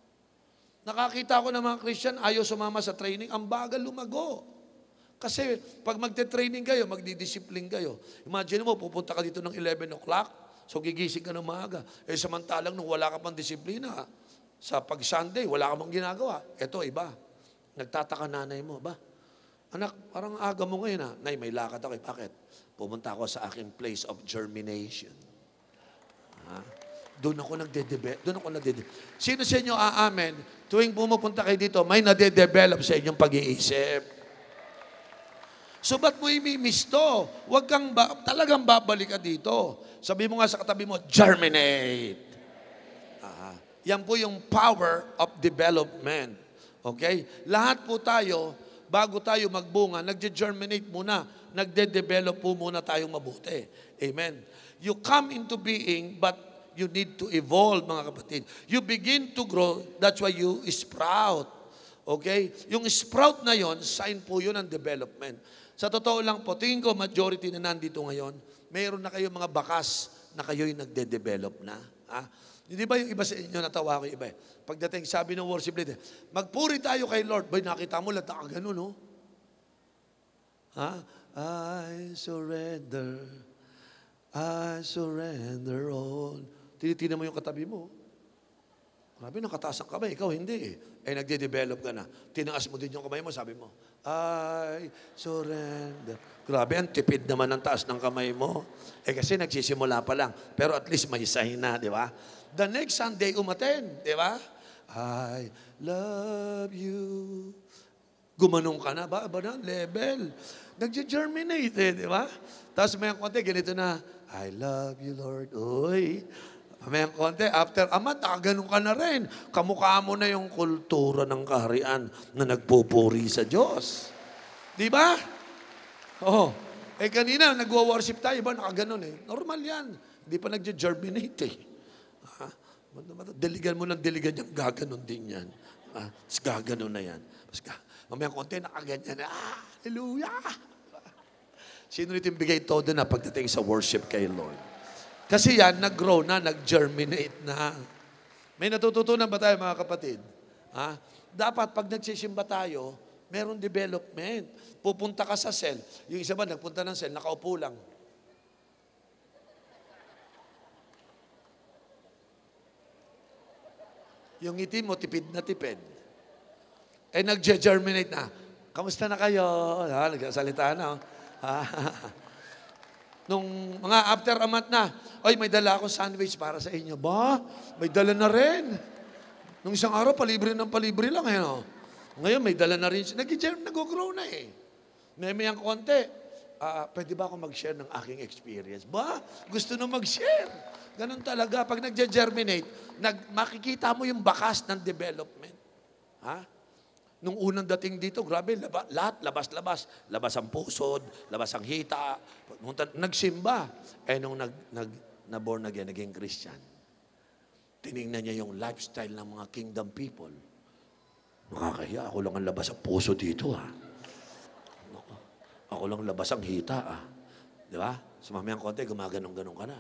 Nakakita ko ng mga Christian, ayaw sumama sa training, ang bagal lumago. Kasi pag magte-training kayo, magdidiscipline kayo. Imagine mo, pupunta ka dito ng eleven o'clock, so gigising ka ng maaga. Eh samantalang nung wala ka pang disiplina, sa pag-Sunday, wala ka pang ginagawa. Ito, iba. Nagtataka nanay mo, ba? Anak, parang aga mo ngayon ha. Nay, may lakad ako. Bakit? Pumunta ako sa aking place of germination. Ha? Doon ako nagde-develop. Doon ako nagde-develop. Sino sa inyo aamen? Tuwing pumupunta kayo dito, may nade-develop sa inyong pag-iisip. So, ba't mo imimiss to? Huwag kang ba, talagang babalik ka dito. Sabi mo nga sa katabi mo, germinate. Ah, yan po yung power of development. Okay? Lahat po tayo, bago tayo magbunga, nagge-germinate muna. Nagde-develop po muna tayong mabuti. Amen. You come into being, but you need to evolve, mga kapatid. You begin to grow, that's why you sprout. Okay? Yung sprout na yon, sign po yun ng development. Sa totoo lang po, tingin ko, majority na nandito ngayon, mayroon na kayong mga bakas na kayo'y nagde-develop na. Ha? Hindi ba yung iba sa inyo, natawa ko yung iba eh. Pagdating, sabi ng worship leader, magpuri tayo kay Lord. Bay, nakita mo, lata ka ganun, no? Ha? I surrender, I surrender all. Tinitina mo yung katabi mo. Grabe, nakataas ang kamay. Ikaw, hindi eh. Eh, nagde-develop ka na. Tinaas mo din yung kamay mo, sabi mo, I surrender. Grabe, ang tipid naman ang taas ng kamay mo. Eh, kasi nagsisimula pa lang. Pero at least may sign na, di ba? The next Sunday, umaten, di ba? I love you. Gumanong ka na ba? Ba na? Level. Nag-germinate eh, di ba? Tapos may konti, ganito na, I love you, Lord. Uy, may konti, after a month, ganun ka na rin. Kamukha mo na yung kultura ng kaharian na nagpupuri sa Diyos. Di ba? Oo. Eh kanina, nagwa-worship tayo, ba? Nakaganon eh. Normal yan. Hindi pa nag-germinate eh. Ha? Deligan mo ng deligan yan, gaganon din yan. Ha? Tapos gaganon na yan. Tapos mamaya konti, nakaganyan. Ah, hallelujah! Sino rito yung bigay todo na pagdating sa worship kay Lord? Kasi yan, nag-grow na, nag-germinate na. May natututunan ba tayo, mga kapatid? Ha? Dapat, pag nagsisimba tayo, meron development. Pupunta ka sa cell. Yung isa ba, nagpunta ng cell, nakaupo lang. Yung ngiti mo, tipid na tipid. Eh, nag-germinate na. Kamusta na kayo? Ha, nagsasalita na. Oh. Nung mga after a month na, ay, may dala akong sandwich para sa inyo. Ba, may dala na rin. Nung isang araw, palibre ng palibre lang. Eh, no? Ngayon, may dala na rin. Nag-germ, nag-grow na eh. May mayang konti. Ah, pwede ba ako mag-share ng aking experience? Ba, gusto na mag-share. Ganun talaga. Pag nag-germinate, nag makikita mo yung bakas ng development. Ha? Nung unang dating dito, grabe, laba, lahat, labas-labas. Labas ang pusod, labas ang hita. Punta- Nagsimba. Eh, nung nag, nag, na-born again, naging Christian, tinignan niya yung lifestyle ng mga kingdom people. Nakakahiya, ako lang ang labas ang puso dito, ha? Ako, ako lang labas ang hita, ha? Di ba? Sumamayang konti, gumaganong-ganong ka na.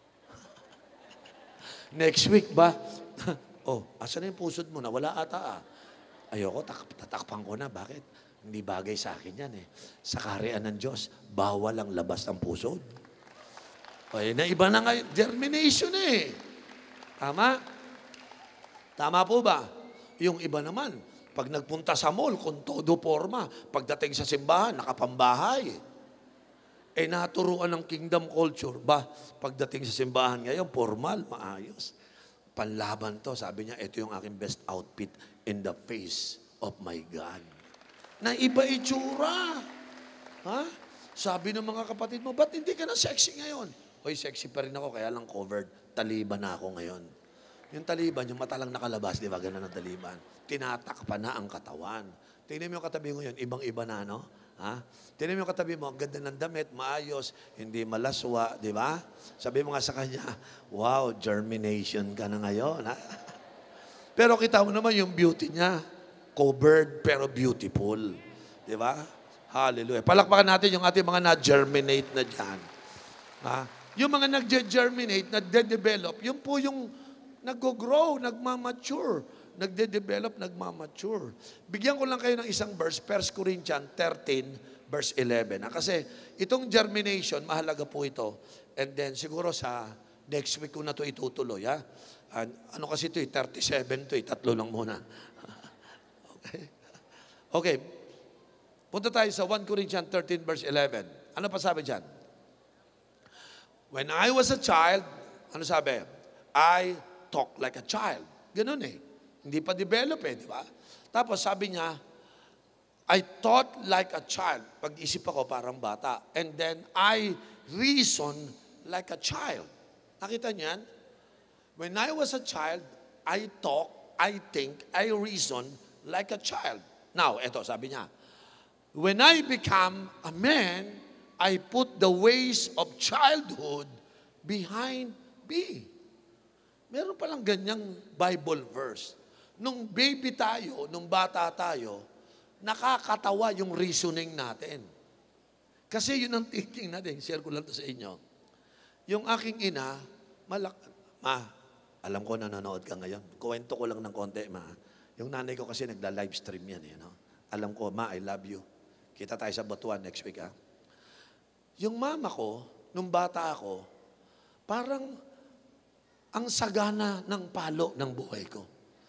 Next week ba? Oh, asan na yung pusod mo? Nawala ata, ah. Ayoko, tak tatakpan ko na. Bakit? Hindi bagay sa akin yan eh. Sa kaharian ng Diyos, bawal ang labas ng puso. Ay, na iba na nga, germination eh. Tama? Tama po ba? Yung iba naman, pag nagpunta sa mall, kung todo forma, pagdating sa simbahan, nakapambahay. Eh, naturuan ng kingdom culture, ba, pagdating sa simbahan ngayon, formal, maayos. Panlaban to, sabi niya, ito yung aking best outfit in the face of my God. Na iba itsura. Ha? Sabi ng mga kapatid mo, ba't hindi ka na sexy ngayon? Hoy, sexy pa rin ako, kaya lang covered. Taliban na ako ngayon. Yung taliban, yung mata lang nakalabas, di ba? Ganun ang taliban. Tinatakpan na ang katawan. Tingnan mo yung katabi mo yun, ibang-iba na, no? Ha? Tingnan mo yung katabi mo, ang ganda ng damit, maayos, hindi malaswa, di ba? Sabi mo nga sa kanya, wow, germination ka na ngayon, ha? Pero kita mo naman yung beauty niya, covered pero beautiful. Di ba? Hallelujah. Palakpakan natin yung ating mga na-germinate na dyan. Ha? Yung mga nag-germinate, nagde-develop, yun po yung nag-grow, nagmamature. Nagde-develop, nagmamature. Bigyan ko lang kayo ng isang verse, First Corinthians thirteen, verse eleven. Ha? Kasi itong germination, mahalaga po ito. And then siguro sa next week ko na ito itutuloy. Ha? An ano kasi ito eh, thirty-seven ito eh, tatlo lang muna. Okay. Okay. Punta tayo sa First Corinthians thirteen, verse eleven. Ano pa sabi dyan? When I was a child, ano sabi? I talk like a child. Ganun eh. Hindi pa develop eh, di ba? Tapos sabi niya, I thought like a child. Pag-isip ako parang bata. And then I reason like a child. Nakita niyan? When I was a child, I talk, I think, I reason like a child. Now, eto, sabi niya, when I become a man, I put the ways of childhood behind me. Meron palang ganyang Bible verse. Nung baby tayo, nung bata tayo, nakakatawa yung reasoning natin. Kasi yun ang thinking natin. Share ko lang to sa inyo. Yung aking ina, malak ma, alam ko nanonood ka ngayon. Kuwento ko lang ng konti, ma. Yung nanay ko kasi nagla-live stream yan. Eh, no? Alam ko, ma, I love you. Kita tayo sa Batuan next week, ha? Yung mama ko, nung bata ako, parang ang sagana ng palo ng buhay ko.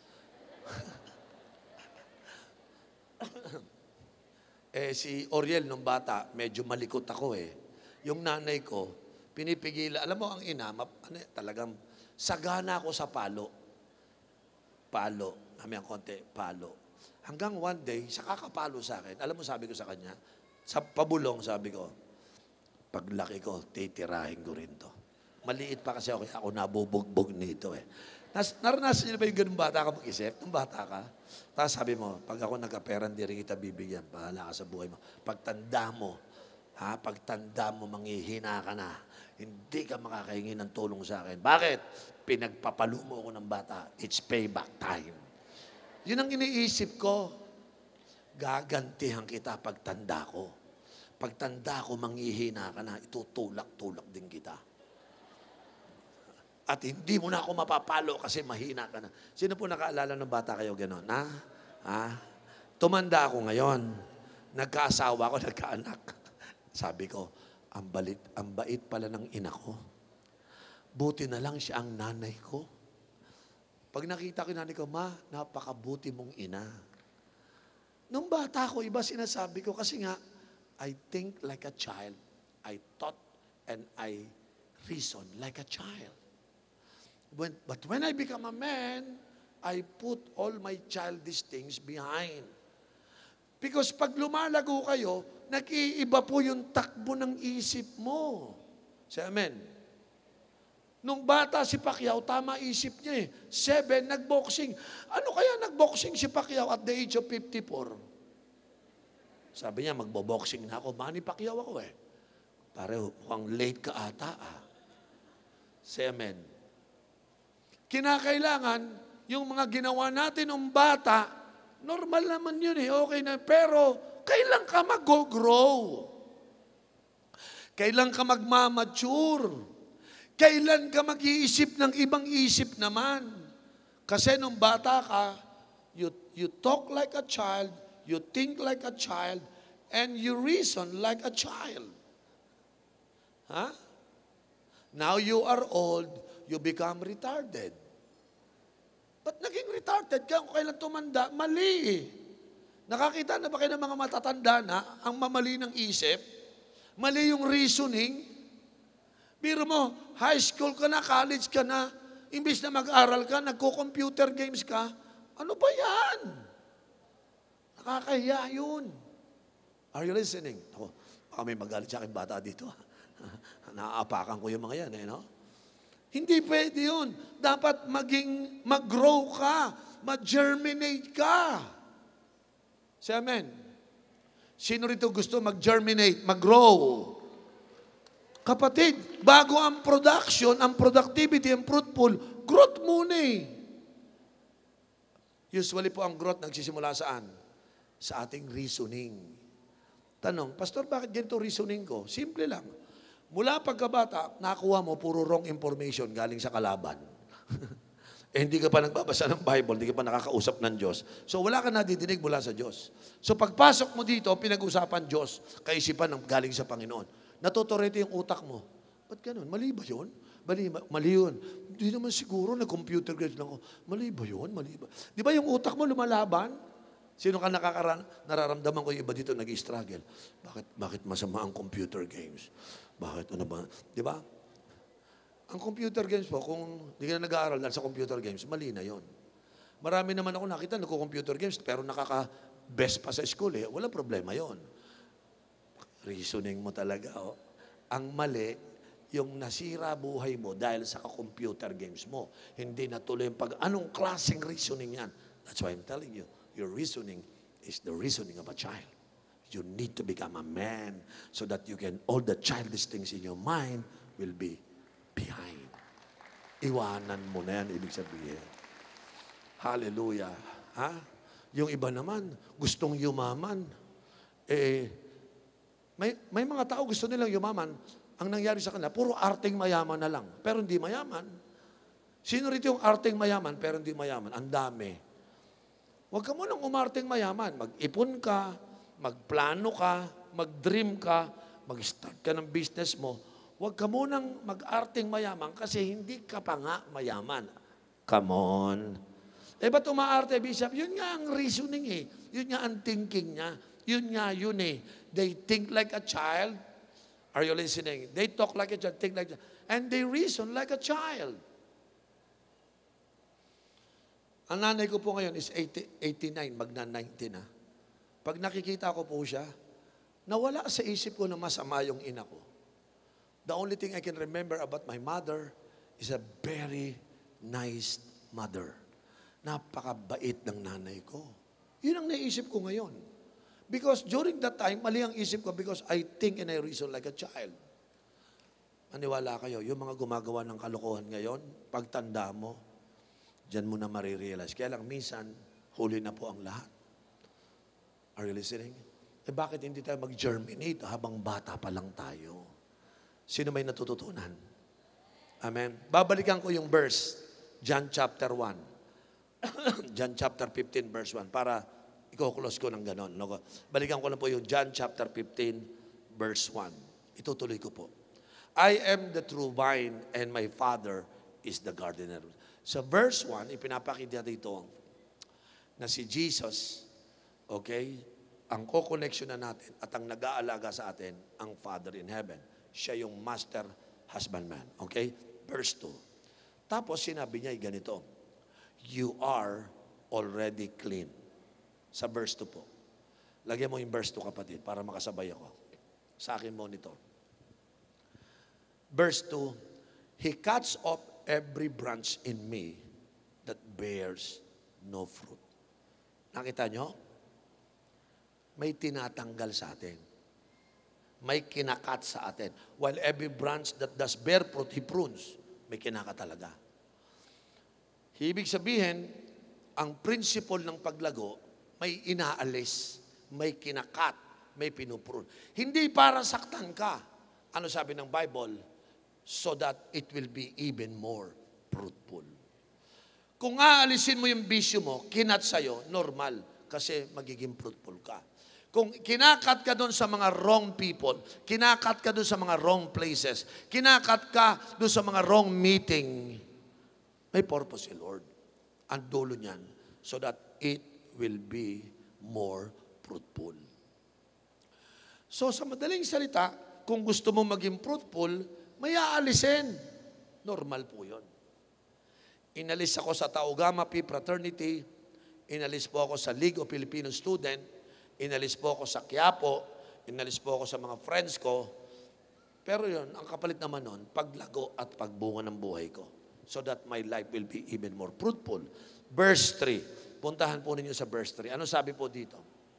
Eh, si Oriel nung bata, medyo malikot ako eh. Yung nanay ko, pinipigila. Alam mo, ang ina, map, ano, talagang sagana ako sa palo. Palo. Kami ang konti, palo. Hanggang one day, sa kakapalo sa akin, alam mo sabi ko sa kanya, sa pabulong sabi ko, paglaki ko, titirahin ko rin to. Maliit pa kasi ako, kaya ako nabubugbog nito eh. Nas, naranasan niyo na ba yung ganun bata ka mag-isip? Nung bata ka? Tapos sabi mo, pag ako nagka-pera, hindi rin kita bibigyan. Bahala ka sa buhay mo. Pagtanda mo, ha? Pagtanda mo, manghihina ka na. Hindi ka makakahingi ng tulong sa akin. Bakit? Pinagpapalo mo ako ng bata. It's payback time. Yun ang iniisip ko. Gagantihan kita pagtanda ko. Pagtanda ko, manghihina ka na. Itutulak-tulak din kita. At hindi mo na ako mapapalo kasi mahina ka na. Sino po nakaalala ng bata kayo gano'n? Na? Ha? Tumanda ako ngayon. Nagkaasawa ako, nagkaanak. Sabi ko, ang, balit, ang bait pala ng ina ko. Buti na lang siya ang nanay ko. Pag nakita ko yung nanay ko, ma, napakabuti mong ina. Nung bata ko, iba sinasabi ko kasi nga, I think like a child. I thought and I reason like a child. When, but when I become a man, I put all my childish things behind. Because pag lumalago kayo, nag-iiba po yung takbo ng isip mo. Say amen. Nung bata si Pacquiao, tama isip niya eh. Seven, nagboxing. Ano kaya nagboxing si Pacquiao at the age of fifty-four? Sabi niya, magboboxing na ako. Manny Pacquiao ako eh. Pare, mukhang late ka ata ah. Say amen. Kinakailangan, yung mga ginawa natin ng bata, normal naman yun eh, okay na. Pero, kailan ka mag-grow? Kailan ka magmamature? Kailan ka mag-iisip ng ibang isip naman? Kasi nung bata ka, you, you talk like a child, you think like a child, and you reason like a child. Huh? Now you are old, you become retarded. Ba't naging retarded ka kung kailan tumanda? Mali eh. Nakakita na ba kayo ng mga matatanda na ang mamali ng isip? Mali yung reasoning? Biro mo, high school ka na, college ka na, imbis na mag-aral ka, nagko-computer games ka, ano ba yan? Nakakahiya yun. Are you listening? Ako, baka may magalit sa akin bata dito. Naaapakan ko yung mga yan, eh, no? Hindi pwede yun. Dapat maging, mag-grow ka, mag-germinate ka. Say amen. Sino rito gusto mag-germinate, mag-grow? Kapatid, bago ang production, ang productivity, ang fruitful, growth muna eh. Usually po ang growth nagsisimula saan? Sa ating reasoning. Tanong, Pastor, bakit ganito reasoning ko? Simple lang. Mula pagkabata, nakuha mo puro wrong information galing sa kalaban. eh, hindi ka pa nagbabasa ng Bible, hindi ka pa nakakausap ng Diyos. So wala ka nadidinig mula sa Diyos. So pagpasok mo dito, pinag-usapan Diyos, kaisipan ng galing sa Panginoon. Natutorete yung utak mo. Ba't ganun? Mali ba yun? Mali, mali yun. Hindi naman siguro, nag-computer grade lang ako. Mali ba yun? Mali ba? Di ba yung utak mo lumalaban? Sino ka nakakaran? Nararamdaman ko yung iba dito nag-struggle. Bakit, bakit masama ang computer games? Bakit? Ano ba? Di ba? Ang computer games po, kung hindi ka na nag-aaral dahil sa computer games, mali na yun. Marami naman ako nakita, nagko-computer games, pero nakaka-best pa sa school eh. Walang problema yon. Reasoning mo talaga. Oh. Ang mali, yung nasira buhay mo dahil sa computer games mo. Hindi natuloy yung pag, anong klaseng reasoning yan? That's why I'm telling you, your reasoning is the reasoning of a child. You need to become a man so that you can, all the childish things in your mind will be behind. Iwanan mo na yan, ibig sabihin. Hallelujah. Ha? Yung iba naman, gustong yumaman. Eh, may, may mga tao gusto nilang yumaman. Ang nangyari sa kanila, puro arting mayaman na lang. Pero hindi mayaman. Sino rito yung arting mayaman pero hindi mayaman? Ang dami. Huwag ka munang umarting mayaman. Mag-ipon ka, magplano ka, mag-dream ka, mag-start ka ng business mo. Huwag ka munang mag-arting mayaman kasi hindi ka pa nga mayaman. Come on. Eh ba't umaarte, Bishop? Yun nga ang reasoning eh. Yun nga ang thinking niya. Yun nga yun eh. They think like a child. Are you listening? They talk like a child, think like a child. And they reason like a child. Ang nanay ko po ngayon is eighty, eighty-nine, magna-ninety na. Pag nakikita ko po siya, nawala sa isip ko na masama yung ina ko. The only thing I can remember about my mother is a very nice mother. Napakabait ng nanay ko. Yun ang naisip ko ngayon. Because during that time, mali ang isip ko because I think and I reason like a child. Maniwala kayo, yung mga gumagawa ng kalokohan ngayon, pagtanda mo, diyan mo na marirealize. Kaya lang, minsan, huli na po ang lahat. Are you listening? Eh bakit hindi tayo mag-germinate habang bata pa lang tayo? Sino may natututunan? Amen. Babalikan ko yung verse, John chapter one. John chapter fifteen, verse one, para i-close ko ng ganon. Balikan ko lang po yung John chapter fifteen, verse one. Itutuloy ko po. I am the true vine and my Father is the gardener. Sa verse one, ipinapakita dito na si Jesus, okay, ang co-connection na natin at ang nag-aalaga sa atin, ang Father in heaven. Siya yung master husbandman. Okay? Verse two. Tapos sinabi niya ganito, you are already clean. Sa verse two po. Lagyan mo yung verse two, kapatid, para makasabay ako. Sa akin monitor. Verse two, He cuts off every branch in me that bears no fruit. Nakita nyo? May tinatanggal sa atin. May kinakat sa atin. While every branch that does bear fruit, He prunes. May kinakat talaga. Ibig sabihin, ang principle ng paglago, may inaalis, may kinakat, may pinuprune. Hindi para saktan ka. Ano sabi ng Bible? So that it will be even more fruitful. Kung aalisin mo yung bisyo mo, kinat sa'yo, normal, kasi magiging fruitful ka. Kung kinakat ka doon sa mga wrong people, kinakat ka doon sa mga wrong places, kinakat ka doon sa mga wrong meeting, may purpose si Lord. Ang dulo niyan, so that it will be more fruitful. So sa madaling salita, kung gusto mo maging fruitful, may aalisin. Normal po yun. Inalis ako sa Tau Gamma Pi Fraternity, inalis po ako sa League of Filipino Student, inalis po ako sa Quiapo, inalis po ako sa mga friends ko. Pero yun, ang kapalit naman nun, paglago at pagbunga ng buhay ko. So that my life will be even more fruitful. Verse three. Puntahan po ninyo sa verse three. Ano sabi po dito?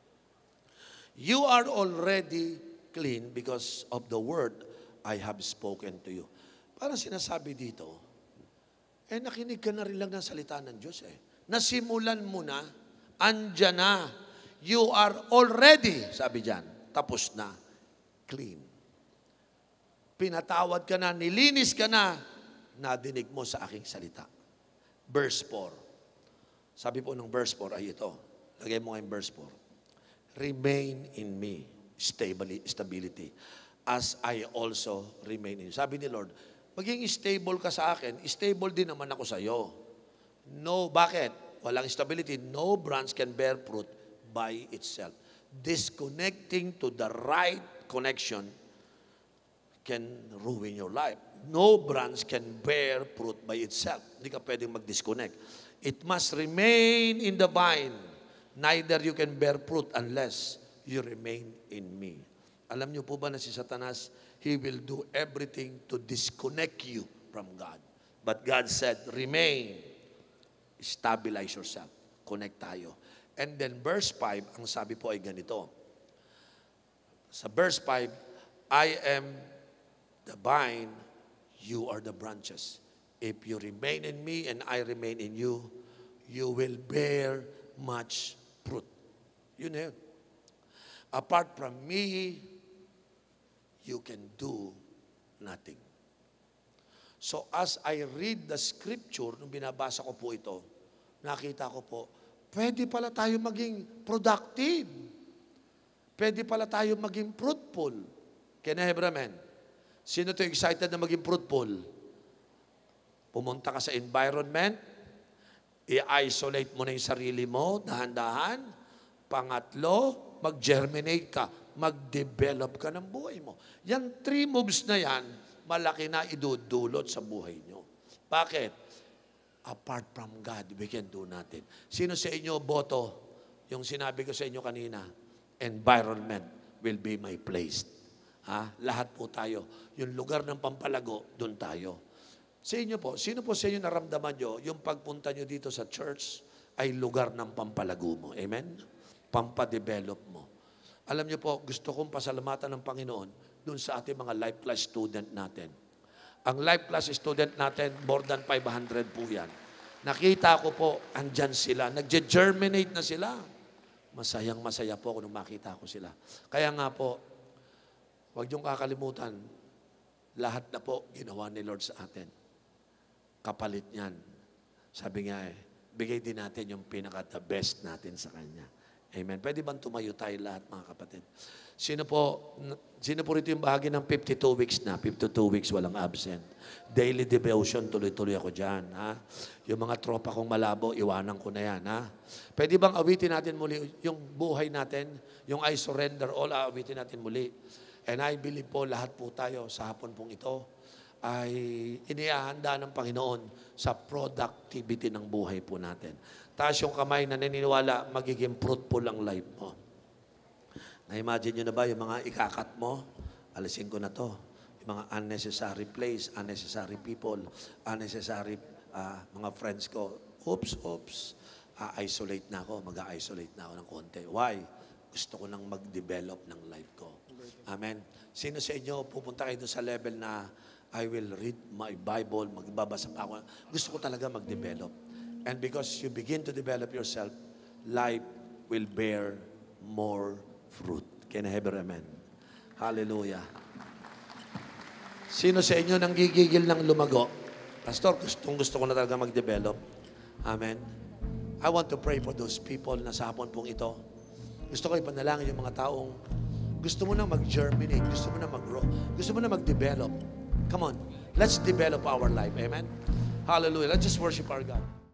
You are already clean because of the word I have spoken to you. Parang sinasabi dito, eh nakinig ka na rin lang ng salita ng Diyos eh. Nasimulan mo na, andyan na. You are already, sabi dyan, tapos na, clean. Pinatawad ka na, nilinis ka na, nadinig mo sa aking salita. Verse four. Sabi po ng verse four ay ito. Lagay mo ngayong verse four. Remain in me, stability, as I also remain in you. Sabi ni Lord, maging stable ka sa akin, stable din naman ako sa iyo. No, bakit? Walang stability. No branch can bear fruit by itself. Disconnecting to the right connection can ruin your life. No branch can bear fruit by itself. Hindi ka pwedeng mag-disconnect. It must remain in the vine. Neither you can bear fruit unless you remain in me. Alam niyo po ba na si Satanas, he will do everything to disconnect you from God. But God said, remain. Stabilize yourself. Connect tayo. And then verse five, ang sabi po ay ganito. Sa verse five, I am the vine, you are the branches. If you remain in me and I remain in you, you will bear much fruit. Yun na yun. Apart from me, you can do nothing. So as I read the scripture, nung binabasa ko po ito, nakita ko po, pwede pala tayo maging productive. Pwede pala tayo maging fruitful. Can I have amen? Sino to excited na maging fruitful? Pumunta ka sa environment, i-isolate mo na yung sarili mo, dahan-dahan. Pangatlo, mag-germinate ka, mag-develop ka ng buhay mo. Yan three moves na yan, malaki na idudulot sa buhay nyo. Bakit? Apart from God, we can do nothing. Sino sa inyo boto? Yung sinabi ko sa inyo kanina, environment will be my place. Ha? Lahat po tayo. Yung lugar ng pampalago, doon tayo. Sa inyo po, sino po sa inyo naramdaman nyo, yung pagpunta nyo dito sa church ay lugar ng pampalago mo. Amen? Pampadevelop mo. Alam nyo po, gusto kong pasalamatan ng Panginoon dun sa ating mga life class student natin. Ang life class student natin, more than five hundred po yan. Nakita ko po, andyan sila. Nag-germinate na sila. Masayang masaya po ako nung makita ko sila. Kaya nga po, huwag niyong kakalimutan, lahat na po ginawa ni Lord sa atin. Kapalit niyan. Sabi nga eh, bigay din natin yung pinaka-the best natin sa Kanya. Amen. Pwede bang tumayo tayo lahat, mga kapatid? Sino po, sino po rito yung bahagi ng fifty-two weeks na? fifty-two weeks, walang absent. Daily devotion, tuloy-tuloy ako dyan. Ha? Yung mga tropa kong malabo, iwanan ko na yan. Ha? Pwede bang awitin natin muli yung buhay natin? Yung I surrender all, awitin natin muli. And I believe po lahat po tayo sa hapon pong ito ay inihahanda ng Panginoon sa productivity ng buhay po natin. Taas yung kamay na naniniwala, magiging fruitful ang life mo. Na-imagine nyo na ba yung mga ikakat mo? Alisin ko na to. Yung mga unnecessary place, unnecessary people, unnecessary uh, mga friends ko. Oops, oops. Uh, isolate na ako. Mag-isolate na ako ng konti. Why? Gusto ko nang mag-develop ng life ko. Amen. Sino sa inyo pupunta kayo sa level na I will read my Bible, magbabasa pa ako. Gusto ko talaga mag-develop. And because you begin to develop yourself, life will bear more fruit. Can I have a amen? Hallelujah. Sino sa inyo nang gigigil ng lumago? Pastor, gustong gusto ko na talaga mag-develop. Amen. I want to pray for those people na sa hapon pong ito. Gusto ko ipanalangin yung mga taong gusto mo na mag-germinate, gusto mo na mag-grow, gusto mo na mag-develop. Come on, let's develop our life. Amen? Hallelujah. Let's just worship our God.